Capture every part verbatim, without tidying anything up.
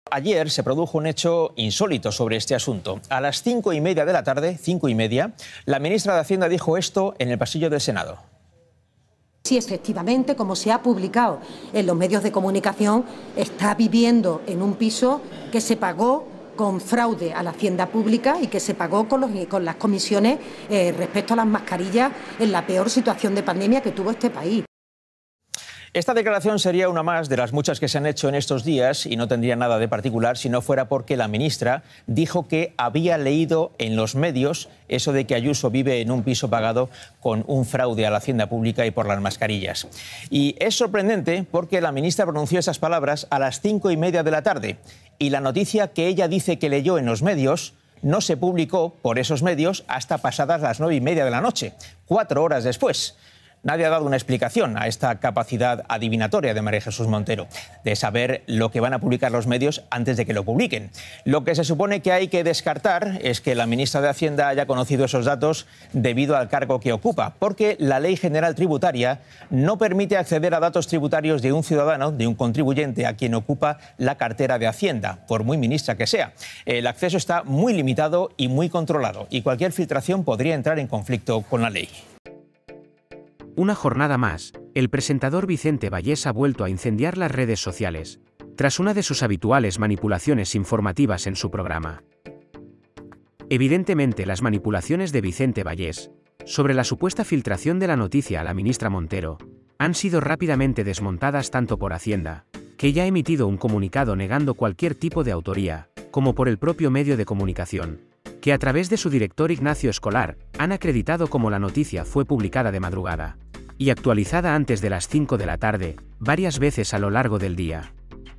Ayer se produjo un hecho insólito sobre este asunto. A las cinco y media de la tarde, cinco y media, la ministra de Hacienda dijo esto en el pasillo del Senado. Sí, efectivamente, como se ha publicado en los medios de comunicación, está viviendo en un piso que se pagó con fraude a la hacienda pública y que se pagó con, los, con las comisiones eh, respecto a las mascarillas en la peor situación de pandemia que tuvo este país. Esta declaración sería una más de las muchas que se han hecho en estos días y no tendría nada de particular si no fuera porque la ministra dijo que había leído en los medios eso de que Ayuso vive en un piso pagado con un fraude a la hacienda pública y por las mascarillas. Y es sorprendente porque la ministra pronunció esas palabras a las cinco y media de la tarde y la noticia que ella dice que leyó en los medios no se publicó por esos medios hasta pasadas las nueve y media de la noche, cuatro horas después. Nadie ha dado una explicación a esta capacidad adivinatoria de María Jesús Montero, de saber lo que van a publicar los medios antes de que lo publiquen. Lo que se supone que hay que descartar es que la ministra de Hacienda haya conocido esos datos debido al cargo que ocupa, porque la Ley General Tributaria no permite acceder a datos tributarios de un ciudadano, de un contribuyente a quien ocupa la cartera de Hacienda, por muy ministra que sea. El acceso está muy limitado y muy controlado, y cualquier filtración podría entrar en conflicto con la ley. Una jornada más, el presentador Vicente Vallés ha vuelto a incendiar las redes sociales, tras una de sus habituales manipulaciones informativas en su programa. Evidentemente, las manipulaciones de Vicente Vallés, sobre la supuesta filtración de la noticia a la ministra Montero, han sido rápidamente desmontadas tanto por Hacienda, que ya ha emitido un comunicado negando cualquier tipo de autoría, como por el propio medio de comunicación, que a través de su director Ignacio Escolar, han acreditado como la noticia fue publicada de madrugada y actualizada antes de las cinco de la tarde, varias veces a lo largo del día.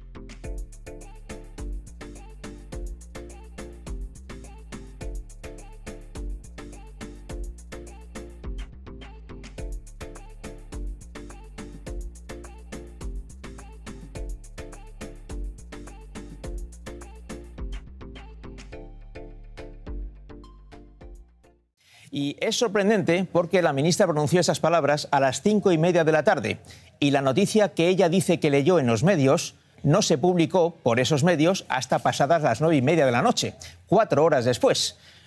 Y es sorprendente porque la ministra pronunció esas palabras a las cinco y media de la tarde y la noticia que ella dice que leyó en los medios no se publicó por esos medios hasta pasadas las nueve y media de la noche, cuatro horas después.